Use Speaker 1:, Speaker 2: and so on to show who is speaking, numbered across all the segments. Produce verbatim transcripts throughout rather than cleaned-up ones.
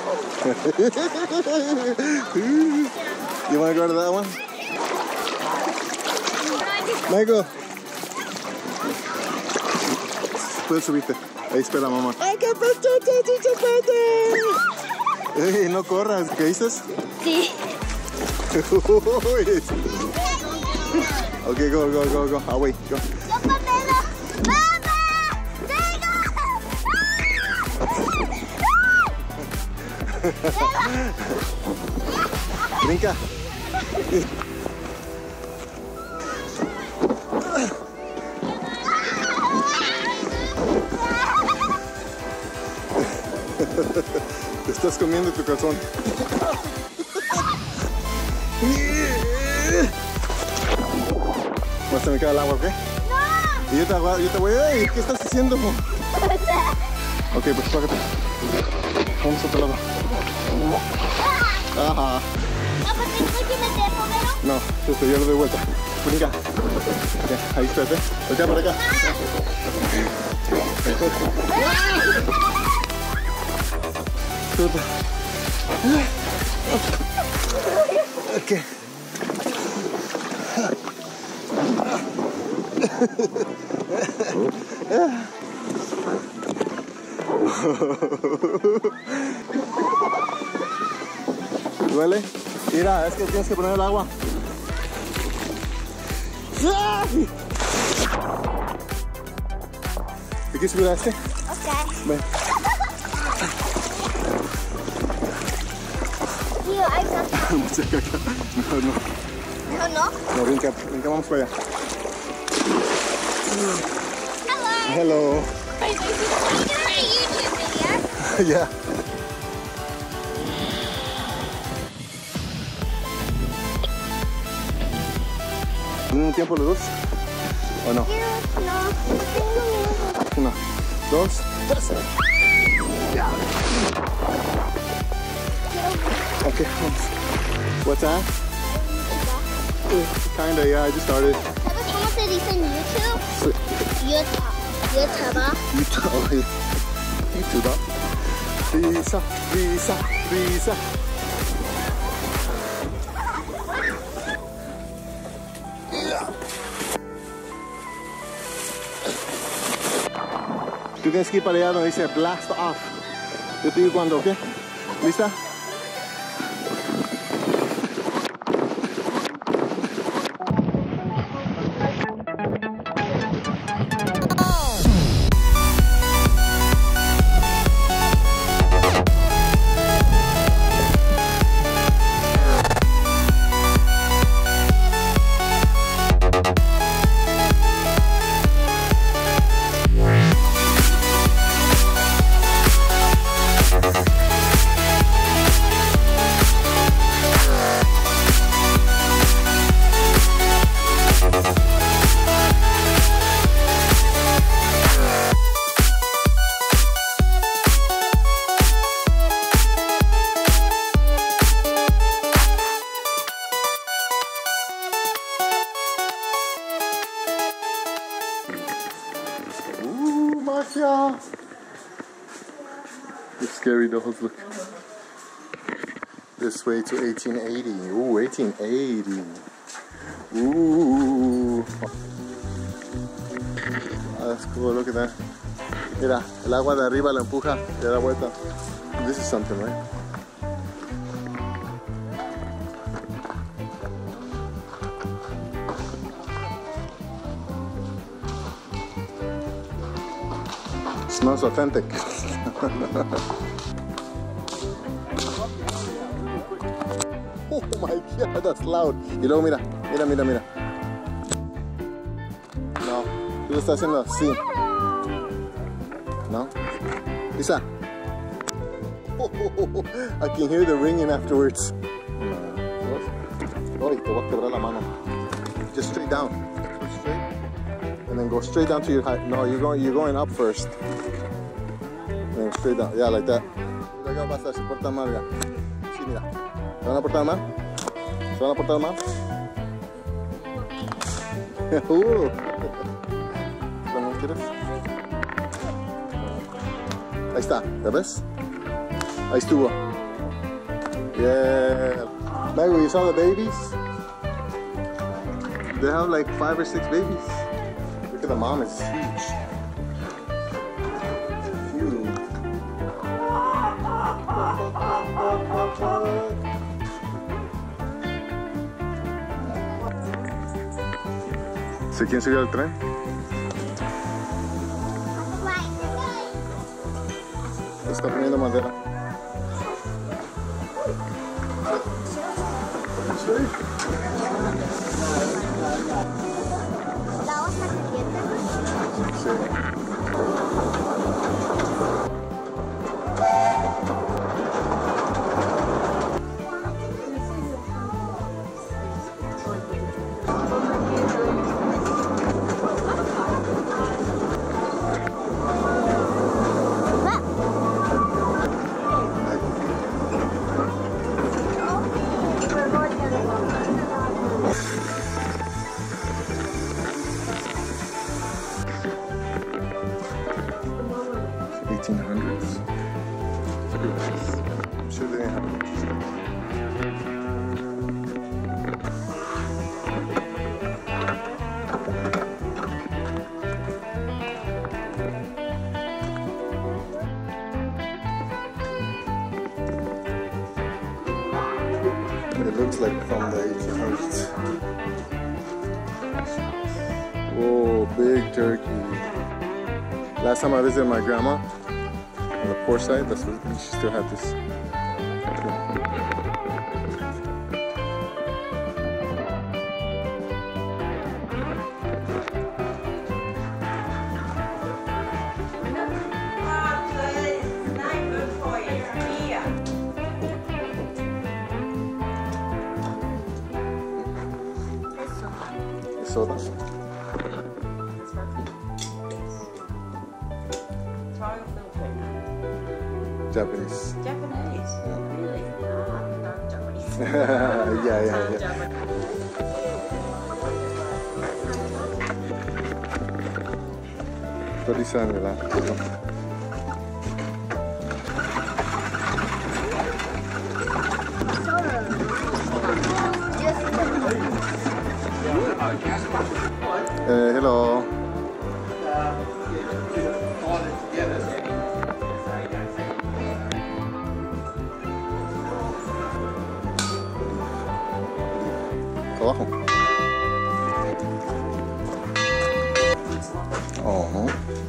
Speaker 1: You want to go to that one? Michael. Puedes subirte. Ahí espera mamá. ¡Ay, qué pechete, chichapete! ¡Ey, no corras! ¿Qué dices?
Speaker 2: Sí.
Speaker 1: Okay, go, go, go, go. I'll wait. Go. Brinca. Te estás comiendo tu calzón. ¿Vas a me queda el agua, ok?
Speaker 2: No.
Speaker 1: Y yo te, yo te voy a... ¿Qué estás haciendo? Ok, pues págate. Vamos a otro lado. Ajá.
Speaker 2: No, pues tengo que meter primero.
Speaker 1: No, yo te doy vuelta. Brinca. Okay, ahí espérate. Voltea por acá. Ok. ¿Duele? Mira, es que tienes que poner el agua. ¿Te quieres subir a este?
Speaker 2: Ok.
Speaker 1: Ven.
Speaker 2: Tío, hay que...
Speaker 1: No, no.
Speaker 2: No, no.
Speaker 1: No, brinca, brinca, vamos para allá.
Speaker 2: Hello.
Speaker 1: Hello.
Speaker 2: Are you doing a YouTube video?
Speaker 1: Yeah. ¿Un tiempo los dos? ¿O no?
Speaker 2: No, no tengo miedo.
Speaker 1: Uno, dos, tres. Ya. Okay, vamos. What's that? Kinda, yeah, I just started.
Speaker 2: ¿Sabes cómo se dice en YouTube? YouTube. YouTube.
Speaker 1: YouTube. YouTube. Visa, visa, visa. Tú tienes que ir para allá donde dice blast off. Yo te digo cuando, ¿ok? ¿Lista? Marcia! The scary dolls, look. This way to eighteen eighty. Ooh, eighteen eighty. Ooh. That's cool, look at that. Mira, el agua de arriba la empuja, le da vuelta. This is something, right? Smells authentic. Oh my god, that's loud. Y luego mira, mira, mira, mira. No, tú lo estás haciendo así. No. Lisa. Oh, oh, oh. I can hear the ringing afterwards. Oh, te voy a quebrar la mano. Just straight down. Straight. And then go straight down to your height. No, you're going, you're going up first. And then straight down. Yeah, like that. Luego vas a portar mal, ya. Sí, mira. ¿Se van a portar mal? ¿Se van a portar mal? uh. ¿No quieres? Ahí está, ¿ya ves? Ahí estuvo. Yeah. Michael, you saw the babies? They have like five or six babies. Look at the mom, it's huge. Huge. ¿Se quieren subir al tren? Está poniendo madera.
Speaker 2: ¿La hoja caliente?
Speaker 1: Sí. eighteen hundreds. I'm sure they didn't have much stuff. It looks like from the eighteen hundreds. Whoa, big turkey. Last time I visited my grandma on the poor side, that's what she still had this. Soda. Japanese.
Speaker 3: Japanese?
Speaker 1: Yeah.
Speaker 3: Really? Ah, not Japanese.
Speaker 1: yeah, yeah, yeah.
Speaker 3: Japanese.
Speaker 1: thirty-seven nila. Uh, hello. Abajo. Oh.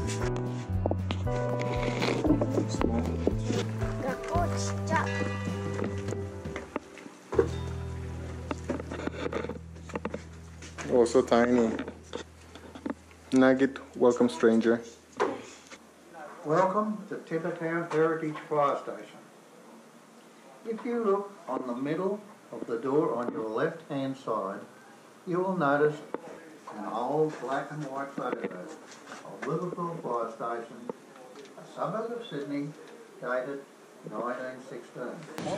Speaker 1: Oh, so tiny. Nugget, welcome stranger.
Speaker 4: Welcome to Tippetown Heritage Fire Station. If you look on the middle of the door on your left hand side, you will notice an old black and white photograph of Liverpool Fire Station, a suburb of Sydney, dated nineteen sixteen.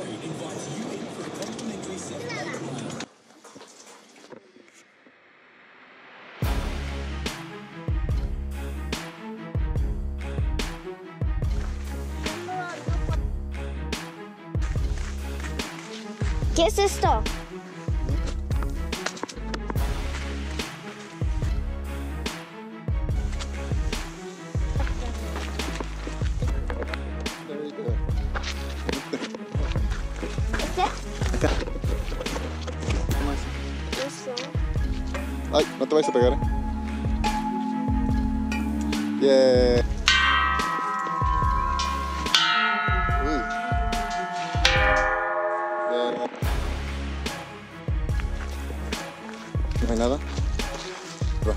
Speaker 2: ¿Qué es esto? ¿Este?
Speaker 1: Acá.
Speaker 2: Eso.
Speaker 1: Ay, no te vayas a pegar, eh. Yeah. Uy. Yeah. No hay nada. Va.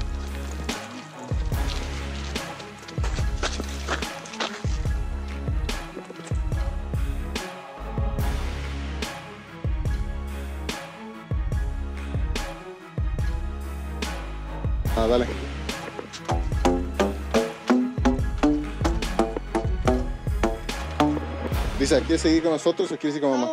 Speaker 1: Ah, dale. Lisa, ¿quieres seguir con nosotros o quieres ir con mamá?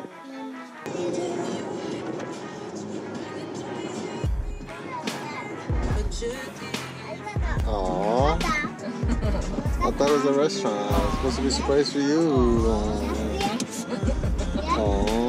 Speaker 1: Aww. I thought it was a restaurant. It's supposed to be a surprise for you. Aww.